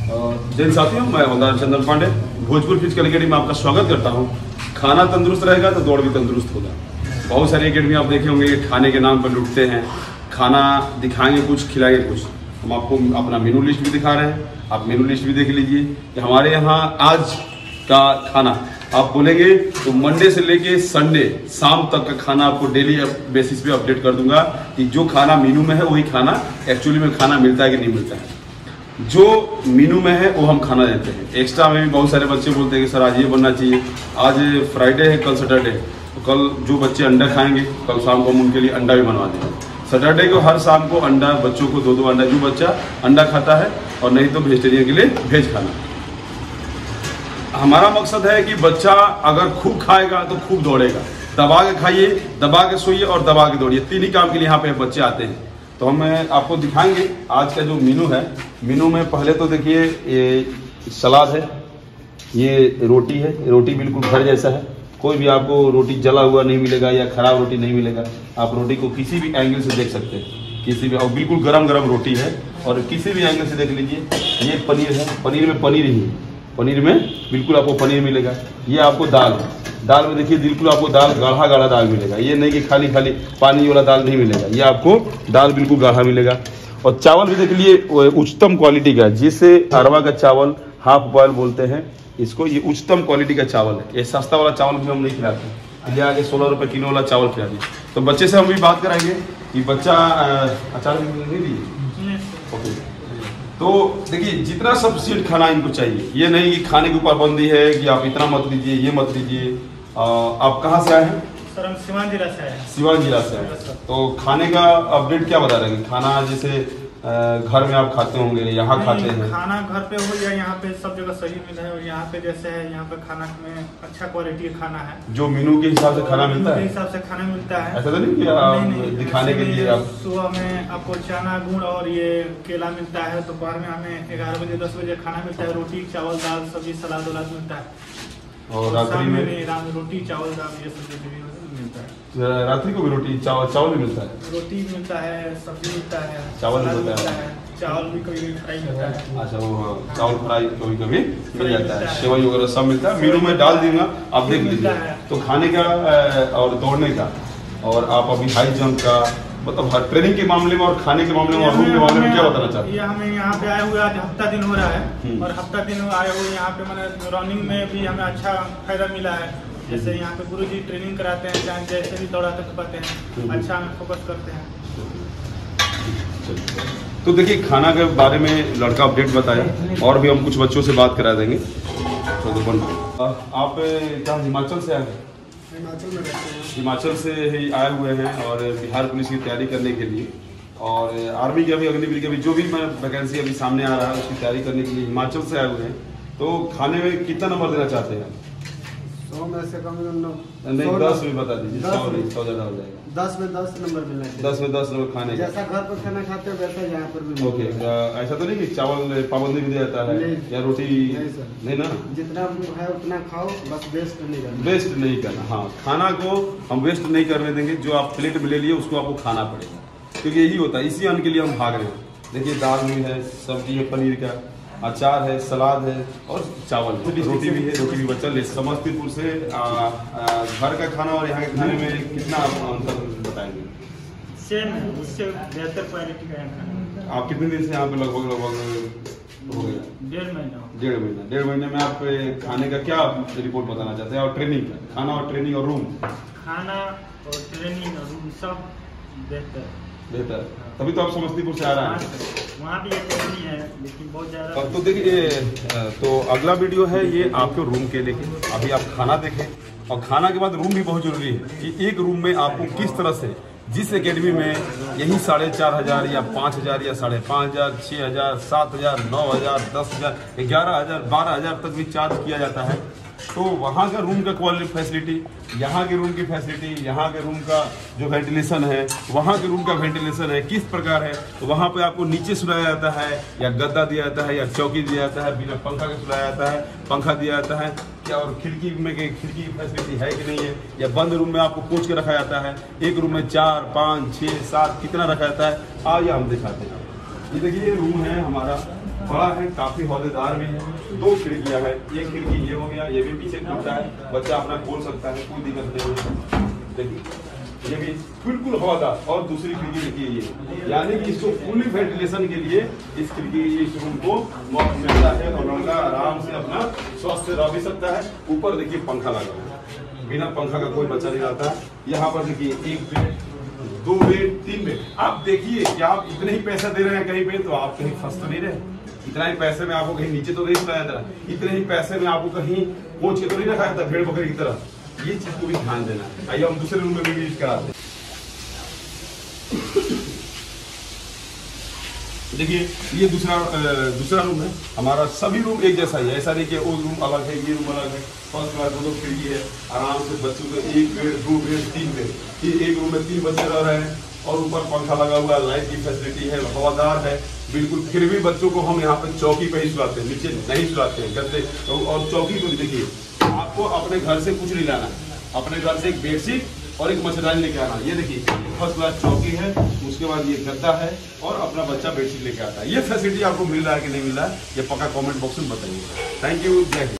जय साथियों, मैं हवलदार चंदन पांडे भोजपुर फिजिकल अकेडमी में आपका स्वागत करता हूं। खाना तंदुरुस्त रहेगा तो दौड़ भी तंदुरुस्त होगा। बहुत सारी अकेडमी आप देखे होंगे खाने के नाम पर लूटते हैं, खाना दिखाएंगे कुछ, खिलाएंगे कुछ। हम आपको अपना मेनू लिस्ट भी दिखा रहे हैं, आप मेनू लिस्ट भी देख लीजिए कि हमारे यहाँ आज का खाना आप बोलेंगे तो मंडे से लेके संडे शाम तक का खाना आपको डेली बेसिस पे अपडेट कर दूंगा कि जो खाना मेनू में है वही खाना एक्चुअली में खाना मिलता है कि नहीं मिलता है। जो मेनू में है वो हम खाना देते हैं। एक्स्ट्रा में भी बहुत सारे बच्चे बोलते हैं कि सर आज ये बनना चाहिए, आज फ्राइडे है, कल सैटरडे है, तो कल जो बच्चे अंडा खाएंगे कल शाम को हम उनके लिए अंडा भी बनवा देंगे। सैटरडे को हर शाम को अंडा, बच्चों को 2-2 अंडा, जो बच्चा अंडा खाता है और नहीं तो वेजिटेरियन के लिए वेज खाना। हमारा मकसद है कि बच्चा अगर खूब खाएगा तो खूब दौड़ेगा। दबा के खाइए, दबा के सोइए और दबा के दौड़िए, 3 ही काम के लिए यहाँ पे बच्चे आते हैं। तो हम आपको दिखाएंगे आज का जो मेनू है। मेनू में पहले तो देखिए ये सलाद है, ये रोटी है, रोटी बिल्कुल घर जैसा है। कोई भी आपको रोटी जला हुआ नहीं मिलेगा या खराब रोटी नहीं मिलेगा। आप रोटी को किसी भी एंगल से देख सकते हैं, किसी भी, और बिल्कुल गरम गरम रोटी है और किसी भी एंगल से देख लीजिए। ये पनीर है, पनीर में पनीर ही है, पनीर में बिल्कुल आपको पनीर मिलेगा। ये आपको दाल है, दाल में देखिए बिल्कुल आपको दाल गाढ़ा गाढ़ा दाल मिलेगा। ये नहीं कि खाली खाली पानी वाला दाल नहीं मिलेगा, ये आपको दाल बिल्कुल गाढ़ा मिलेगा। और चावल भी देख लिए उच्चतम क्वालिटी का, जिसे अरवा का चावल हाफ बॉयल बोलते हैं इसको, ये उच्चतम क्वालिटी का चावल है। ये सस्ता वाला चावल भी हम नहीं खिलाते, ले आके 16 रुपये किलो वाला चावल खिला दिए। तो बच्चे से हम भी बात कराएंगे कि बच्चा अचार नहीं दिए। ओके, तो देखिए जितना सब्सिडी खाना इनको चाहिए, ये नहीं कि खाने के ऊपर पाबंदी है कि आप इतना मत लीजिए, ये मत लीजिए। आप कहाँ से आए हैं? सर हम सिवान जिला से आए हैं। सिवान जिला से आए। तो खाने का अपडेट क्या बता रहे हैं? खाना जैसे घर में आप खाते होंगे, यहाँ खाते हैं? खाना घर पे हो या यहाँ पे सब जगह सही मिल है। और यहाँ पे जैसे है, यहाँ पे खाना में अच्छा क्वालिटी का खाना है, जो मेनू के हिसाब से खाना मिलता है, हिसाब से खाना मिलता है। ऐसा तो नहीं कि आप दिखाने के लिए आप सुबह में आपको चना गुड़ और ये केला मिलता है। दोपहर में हमें 11 बजे 10 बजे खाना मिलता है, रोटी चावल दाल सब्जी सलाद वलाद मिलता है। और रात्रि में रोटी चावल दाल ये सब मिलता है। रात्रि को भी रोटी चावल भी मिलता है? रोटी मिलता है, सब्जी मिलता है, चावल मिलता है, चावल भी कभी फ्राई मिलता है। अच्छा, वो चावल फ्राई कभी कभी मिल जाता है, सेवई वगैरह सब मिलता है। मेनू में डाल दूंगा, आप देख लीजिए। तो खाने का और दौड़ने का, और आप अभी हाई जंप का, मतलब ट्रेनिंग के मामले में और खाने के मामले में और रूम के मामले में क्या बताना चाहते हैं? ये हमें यहाँ पे आए हुए आज हफ्ता दिन हो रहा है, और हफ्ता दिन आए हुए यहाँ पे मैंने रनिंग में भी हमें अच्छा फायदा मिला है। जैसे यहाँ पे गुरुजी ट्रेनिंग कराते हैं, चाहे जैसे भी दौड़ाते पाते हैं, अच्छा हमें फोकस करते हैं। तो देखिए खाना के बारे में लड़का अपडेट बताया, और भी हम कुछ बच्चों से बात करा देंगे। आप क्या हिमाचल से आए हैं? हिमाचल में रहते हैं। हिमाचल से ही आए हुए हैं और बिहार पुलिस की तैयारी करने के लिए, और आर्मी की अभी अग्निवीर की अभी जो भी वैकेंसी अभी सामने आ रहा है उसकी तैयारी करने के लिए हिमाचल से आए हुए हैं। तो खाने में कितना नंबर देना चाहते हैं? 100 में से कम नहीं, 10 में बता दीजिए। 100 ज़्यादा हो जाएगा। 10 में 10 नंबर मिलना चाहिए। 10 में 10 नंबर खाने का। जैसा घर पर खाना खाते हो वैसा यहाँ पर भी। ओके, ऐसा तो नहीं कि चावल पाबंदी भी दिया जाता है या रोटी? नहीं ना, जितना है उतना खाओ, बस वेस्ट नहीं करना। वेस्ट नहीं करना, हाँ। खाना को हम वेस्ट नहीं करने देंगे। जो आप प्लेट में ले लिए उसको आपको खाना पड़ेगा, क्योंकि यही होता है, इसी अन्न के लिए हम भाग रहे हैं। देखिए दाल भी है, सब्जी है, पनीर का अचार है, सलाद है और चावल है, रोटी भी है। रोटी भी बच्चा ले। समस्तीपुर से घर का खाना और यहाँ के खाने में कितना अंतर बताएंगे? सेम है, उससे बेहतर क्वालिटी का खाना। आप कितने दिन से यहाँ पे लगभग हो गया? 1.5 महीना। 1.5 महीने में आप खाने का क्या रिपोर्ट बताना चाहते हैं? और ट्रेनिंग का, खाना और ट्रेनिंग और रूम? खाना और ट्रेनिंग और रूम सब बेहतर। तभी तो आप समस्तीपुर से आ रहे हैं। वहाँ भी एक नहीं है, लेकिन बहुत ज़्यादा। तो देखिए, तो अगला वीडियो है ये आपके रूम के लेके। अभी आप खाना देखें, और खाना के बाद रूम भी बहुत जरूरी है कि एक रूम में आपको किस तरह से, जिस एकेडमी में यही 4,500 या 5,000 या 5,500, 6,000, 7,000, 9,000, 10,000, 11,000, 12,000 तक भी चार्ज किया जाता है। तो वहाँ का रूम का क्वालिटी फैसिलिटी, यहाँ के रूम की फैसिलिटी, यहाँ के रूम का जो वेंटिलेशन है, वहाँ के रूम का वेंटिलेशन है किस प्रकार है। तो वहाँ पे आपको नीचे सुलाया जाता है, या गद्दा दिया जाता है, या चौकी दिया जाता है, बिना पंखा के सुलाया जाता है, पंखा दिया जाता है क्या, और खिड़की में खिड़की की फैसिलिटी है कि नहीं है, या बंद रूम में आपको कोच के रखा जाता है। एक रूम में 4, 5, 6, 7 कितना रखा जाता है, आइए हम दिखाते हैं। ये देखिए रूम है हमारा, बड़ा है, काफी हौदेदार भी है। 2 खिड़कियां है, एक खिड़की ये हो गया, ये भी पीछे खुलता है, बच्चा अपना खोल सकता है, कोई दिक्कत नहीं है। देखिए ये भी बिल्कुल हवादार। और दूसरी खिड़की देखिए ये, यानी कि इसको फुली वेंटिलेशन के लिए इस खिड़की इस रूम को मौका मिलता है और लड़का आराम से अपना स्वस्थ रह भी सकता है। ऊपर देखिए पंखा लगा हुआ है, बिना पंखा का कोई बच्चा नहीं रहता। यहाँ पर देखिए 1 बेड, 2 बेड, 3 बेड। आप देखिए कि आप इतने ही पैसा दे रहे हैं कहीं पे, तो आप कहीं फंस तो नहीं रहे। इतना ही पैसे में आपको कहीं नीचे तो नहीं सुनाया था, इतने ही पैसे में आपको कहीं पहुंच के तो नहीं रखा था भेड़ बकरी की तरह। ये चीज को भी ध्यान देना। आइए हम दूसरे रूम में भी यूज कराते हैं। देखिए ये दूसरा रूम है हमारा। सभी रूम एक जैसा ही है, ऐसा नहीं कि वो रूम अलग है ये रूम अलग है। फर्स्ट क्लास 2 खिड़की है, आराम से बच्चों को 1 बेड, 2 बेड, 3 बेड। ये एक रूम में 3 बच्चे रह रहे हैं और ऊपर पंखा लगा हुआ है, लाइट की फैसिलिटी है, हवादार है बिल्कुल। फिर भी बच्चों को हम यहाँ पे चौकी पे ही सुलाते हैं, नीचे नहीं सुलाते हैं गद्दे। और चौकी को देखिए, आपको अपने घर से कुछ नहीं लाना, अपने घर से एक बेडशीट और एक मच्छरदानी लेके आना। ये देखिए फर्स्ट क्लास चौकी है, उसके बाद ये गद्दा है और अपना बच्चा बेडशीट लेके आता है। ये फैसिलिटी आपको मिल रहा है कि नहीं मिल रहा है, ये पक्का कमेंट बॉक्स में बताइए। थैंक यू, जय हिंद।